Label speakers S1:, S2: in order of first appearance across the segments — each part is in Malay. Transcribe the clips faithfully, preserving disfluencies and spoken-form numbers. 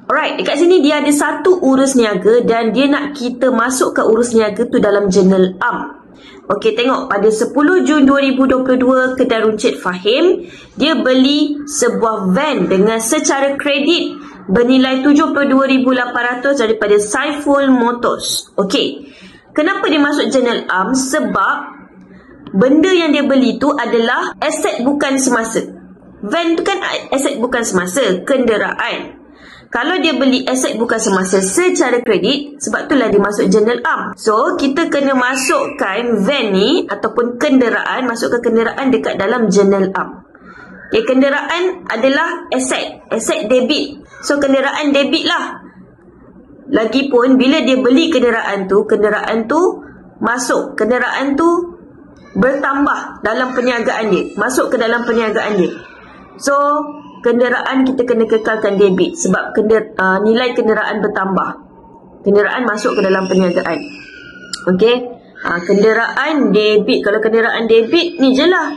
S1: Alright, dekat sini dia ada satu urus niaga dan dia nak kita masuk ke urus niaga tu dalam jurnal am. Okey, tengok pada sepuluh Jun dua ribu dua puluh dua, kedai runcit Fahim dia beli sebuah van dengan secara kredit bernilai tujuh puluh dua ribu lapan ratus daripada Saiful Motors. Okey, kenapa dia masuk jurnal am? Sebab benda yang dia beli tu adalah aset bukan semasa. Van tu kan aset bukan semasa, kenderaan. Kalau dia beli aset bukan semasa secara kredit, sebab itulah dia masuk jurnal am. So, kita kena masukkan van ni ataupun kenderaan, masukkan kenderaan dekat dalam jurnal am. Okay, kenderaan adalah aset, aset debit. So, kenderaan debit lah. Lagipun, bila dia beli kenderaan tu, kenderaan tu masuk, kenderaan tu bertambah dalam perniagaan dia. Masuk ke dalam perniagaan dia. So, kenderaan kita kena kekalkan debit sebab kender, uh, nilai kenderaan bertambah. Kenderaan masuk ke dalam perniagaan. Okey, uh, kenderaan debit. Kalau kenderaan debit ni je lah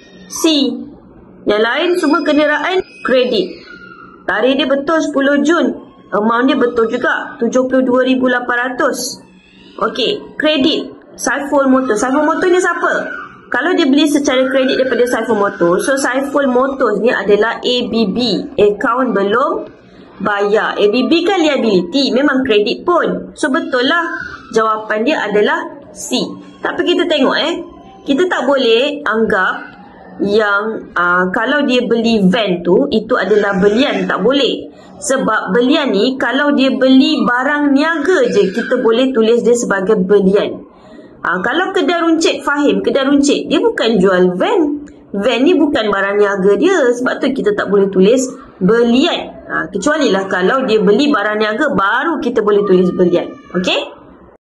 S1: C. Yang lain semua kenderaan kredit. Tarikh dia betul sepuluh Jun. Amount dia betul juga tujuh puluh dua ribu lapan ratus. Okey, kredit Saiful Motors. Saiful Motors ni siapa? Kalau dia beli secara kredit daripada Saiful Motors, so Saiful Motors ni adalah A B B, account belum bayar. A B B kan liability, memang kredit pun. So betul lah, jawapan dia adalah C. Tapi kita tengok eh, kita tak boleh anggap yang uh, kalau dia beli van tu, itu adalah belian. Tak boleh. Sebab belian ni, kalau dia beli barang niaga je, kita boleh tulis dia sebagai belian. Ha, kalau kedai runcit Fahim, kedai runcit dia bukan jual van. Van ni bukan barang niaga dia. Sebab tu kita tak boleh tulis belian. Ha, kecuali lah kalau dia beli barang niaga, baru kita boleh tulis belian. Okey?